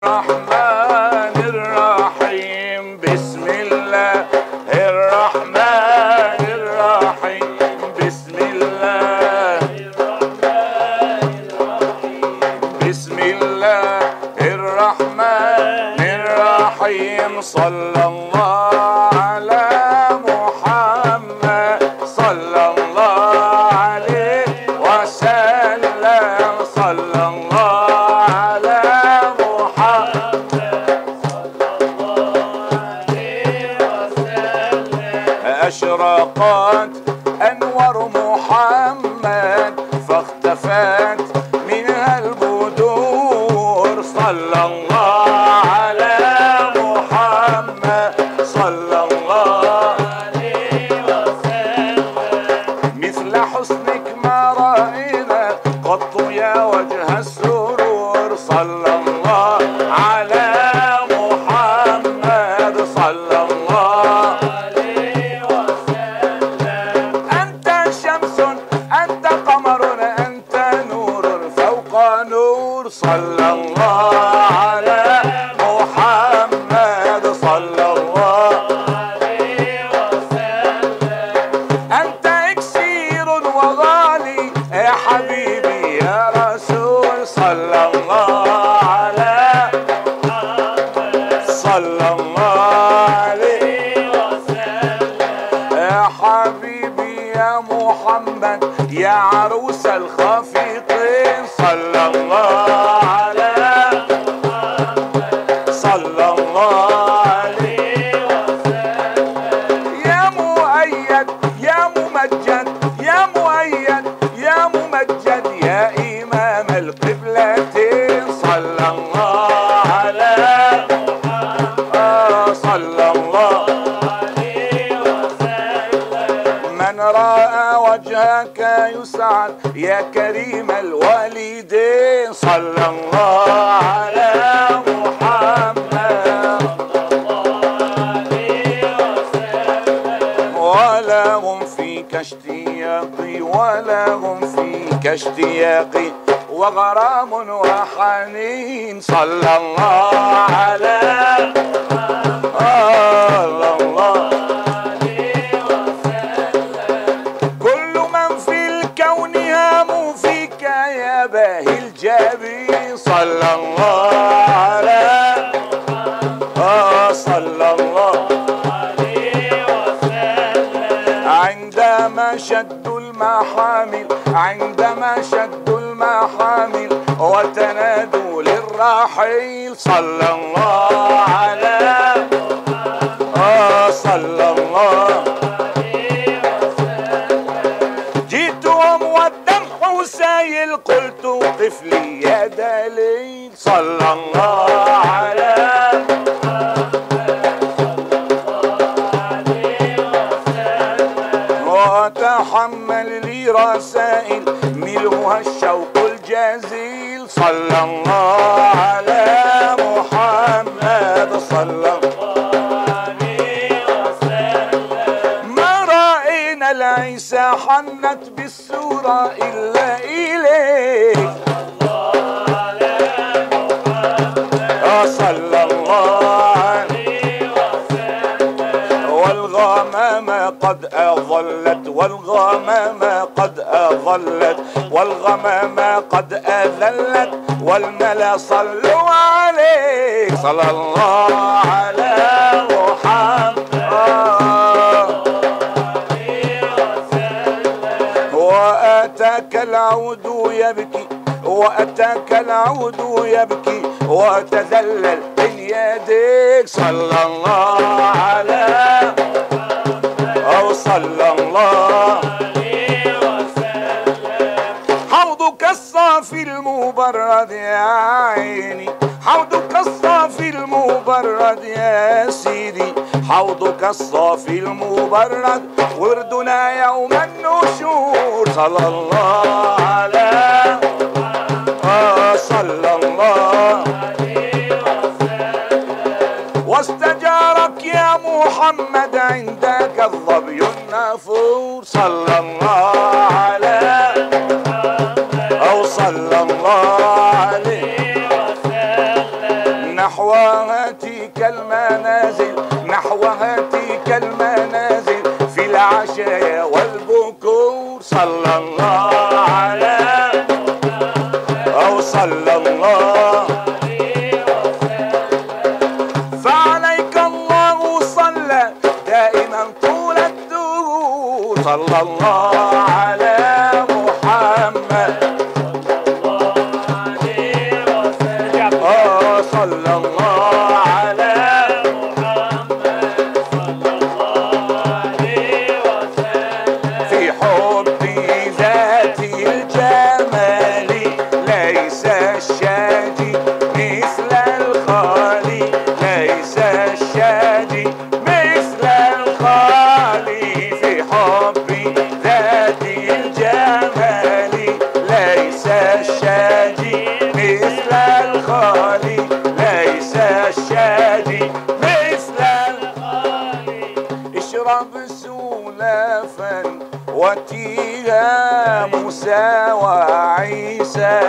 الرحمن الرحيم. بسم الله الرحمن الرحيم. بسم الله الرحمن الرحيم. بسم الله الرحمن الرحيم. صلى الله على محمد صلى الله عليه وسلم. صلى الله على محمد صلى الله عليه وسلم. أشرقت أنوار محمد فاختفت منها البدور. صلى الله على محمد صلى الله عليه وسلم. مثل حسنك ما رأينا قط يا وجه السرور. صلى الله على محمد صلى الله عليه وسلم. أنت شمس أنت قمر أنت نور فوق نور. صلى الله على محمد صلى الله عليه وسلم. أنت إكسير وغالي يا حبيبي يا رسول. صلى الله على محمد صلى الله عليه وسلم. يا حبيبي يا محمد يا عروس الخفيقين. صلى الله على محمد صلى الله عليه وسلم. يا مؤيد يا ممجد يا مؤيد يا ممجد يا إمام القبلتين. صلى الله على محمد صلى الله عليه وسلم. من رأى وجهك يسعد يا كريم الوالدين. صلى الله على محمد صلى الله عليه وسلم. ولهم فيك اشتياقي ولهم فيك اشتياقي وغرام وحنين. صلى الله على محمد الله عليه وسلم. كل من في الكون هام فيك يا باهي الجبين. صلى الله على محمد صلى الله عليه وسلم. عندما شدوا المحامل عندما شدوا المحامل وتنادوا للرحيل. صلى الله على محمد صلى الله عليه وسلم. جئتهم والدمع سايل قلت قف لي يا دليل. صلى الله على محمد صلى الله عليه وسلم. وتحمل لي رسائل ملؤها الشوق الجزيل. صلى الله على محمد صلى الله عليه وسلم. ما رأينا العيسى حنت بالسورة إلا إليك. صلى الله عليه وسلم. والغمامة قد أظلت والغمامة قد أظلت والغمامة قد أذلت والملا صلوا عليك. صلى الله على محمد وأتاك العود يبكي وأتاك العود يبكي وتذلل بين يديك. صلى الله على محمد صلى الله عليه وسلم. حوضك الصافي المبرد يا عيني حوضك الصافي المبرد يا سيدي حوضك الصافي المبرد وردنا يوم النشور. صلى الله على صلى الله عليه وسلم. واستجارك يا محمد عندك الظبي النافور. صلى الله على محمد صلى الله عليه وسلم. نحوها تلك المنازل، نحوها تلك المنازل في العشايا والبكور. صلى الله على أو صلى الله فعليك الله صلى دائما طول الدهور. صلى الله على محمد صلى الله على محمد صلى الله عليه وسلم. في حب ذات الجمال ليس الشادي مثل الخالي، ليس الشادي مثل الخالي. في حب ذات الجمال ليس الشادي مثل الخالي، ليس الشادي مثل الخالي. اشرب سلافا وتيها موسى وعيسى